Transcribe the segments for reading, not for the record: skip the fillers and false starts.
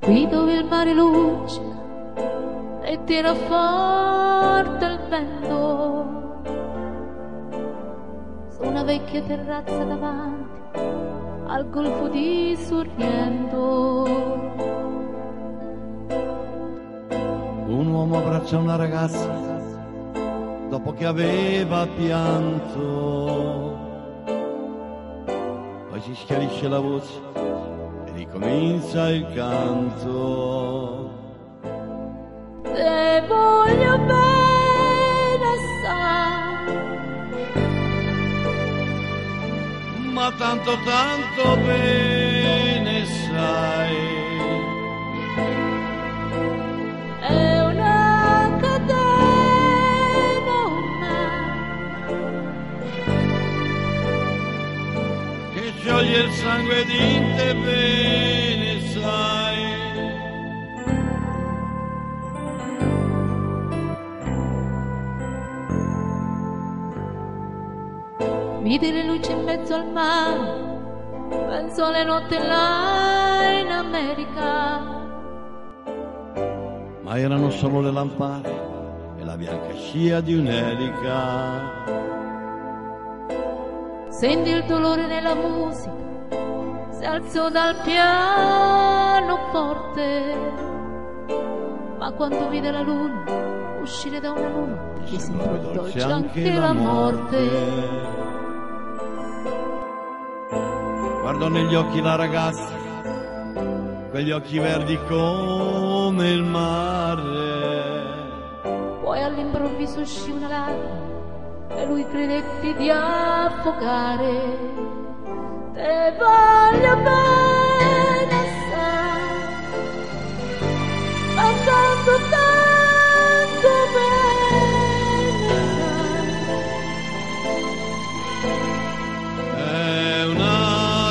qui dove il mare luce e tira forte il vento, su una vecchia terrazza davanti al golfo di Sorrento. Un uomo abbraccia una ragazza dopo che aveva pianto, poi si schiarisce la voce e ricomincia il canto. Te voglio bene assai, ma tanto tanto bene sai, è una catena ormai che scioglie il sangue di te bene sai. vidi le luci in mezzo al mare, penso alle notti là in America, Ma erano solo le lampade e la bianca scia di un'elica. senti il dolore nella musica, si alzò dal piano forte, ma quando vide la luna uscire da una luna gli sembrò dolce anche la morte. Guardò negli occhi la ragazza, quegli occhi verdi come il mare. Poi all'improvviso uscì una lacrima e lui credette di affogare. Te voglio bene assai, ma tanto tanto bene sai. È una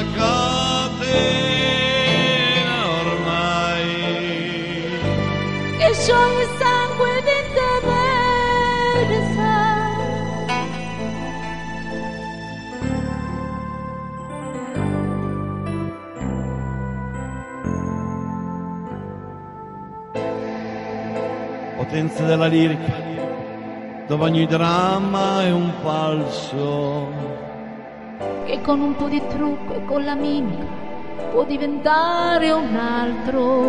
catena ormai Che scioglie il sangue di te bene sai. potenza della lirica, dove ogni dramma è un falso, Che con un po' di trucco e con la mimica può diventare un altro.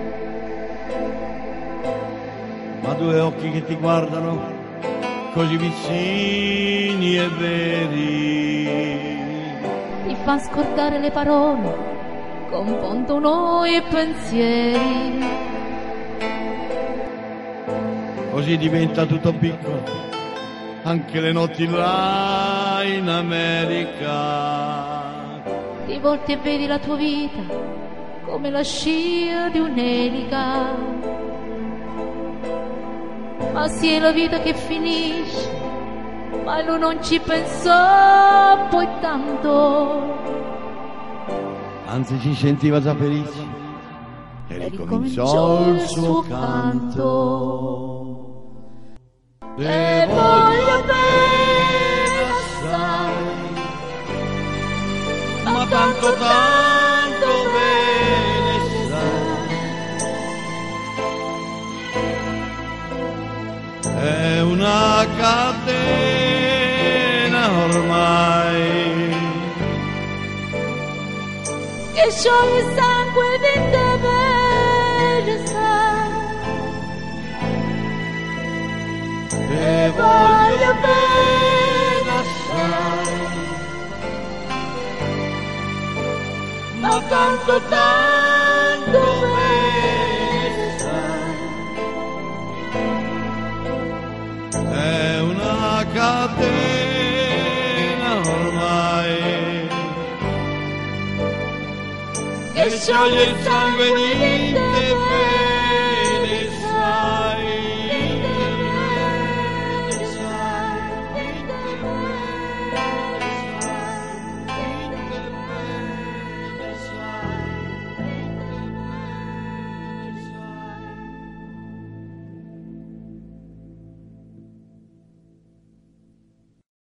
ma due occhi che ti guardano così vicini e veri, Ti fa scordare le parole, confondono i pensieri. così diventa tutto piccolo, anche le notti là in America. Ti volti e vedi la tua vita come la scia di un'elica. Ma sì, è la vita che finisce, ma lui non ci pensò poi tanto. Anzi si sentiva già felice e ricominciò il suo canto. Te voglio bene assai, ma tanto tanto bene sai, è una catena ormai che scioglie il sangue di te bene sai. te voglio bene assai, ma tanto tanto bene sai, è una catena ormai Che che scioglie il sangue di